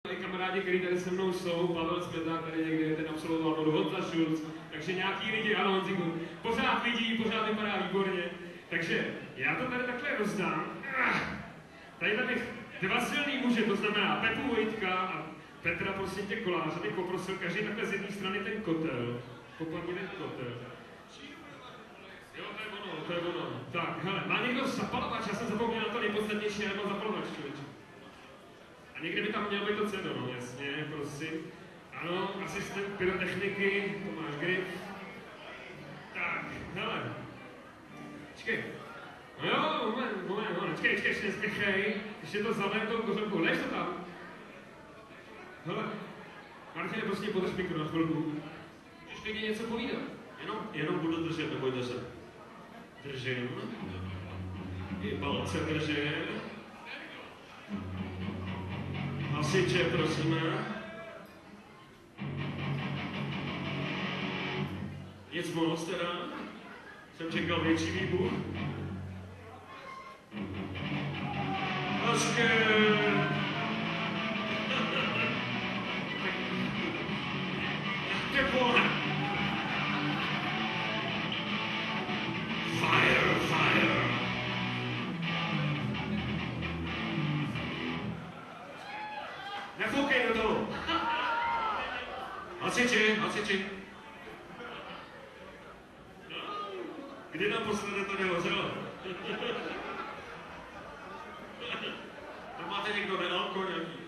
Kamarádi, kteří tady se mnou jsou, Pavel Smeták tady někde ten absolvoval, Honza Schulz, takže nějaký lidi, ano, Honziku, pořád vidí, pořád vypadá výborně, takže já to tady takhle rozdám. Tady bych dva silný muže, to znamená Pepu Vojtka a Petra, prosím tě, Koláře, bych poprosil každý takhle z jedné strany ten kotel, popadni ten kotel. Jo, to je ono. Tak, hele, má někdo zapalovač? Já jsem zapomněl na to nejpodstatnější, já nemám zapalovač, člověče. A někde by tam mělo být to ceno, no, jasně, prosím. Ano, asistent pyrotechniky, Tomáš Grif. Tak, hele. Počkej. No jo, moment, počkej, ještě nespěchej. Ještě to zalém tou kořelkou, lež to tam. Hele, Martine, prostě podrž mikro na chvilku. Můžeš klidně něco povídat. Jenom budu držet, nebojte se. Držím. I palce držím. Hasiče, prosíme. Nic moc teda. Jsem čekal větší výbuch. Teplo. Fire. Nefoukej do toho. Hasiči. Kdy naposledy to nehořelo? To máte někdo nealko nějaký?